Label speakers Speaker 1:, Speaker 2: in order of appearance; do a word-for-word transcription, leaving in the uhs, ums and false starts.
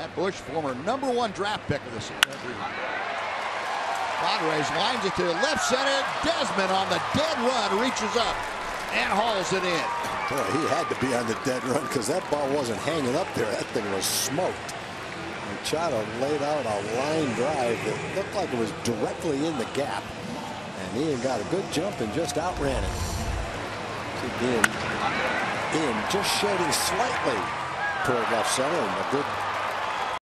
Speaker 1: Matt Bush, former number one draft pick of the season. Padres lines it to left center. Desmond on the dead run reaches up and hauls it in.
Speaker 2: Boy, he had to be on the dead run because that ball wasn't hanging up there. That thing was smoked. Machado laid out a line drive that looked like it was directly in the gap. And Ian got a good jump and just outran it. Again, Ian just shading slightly toward left center, and a good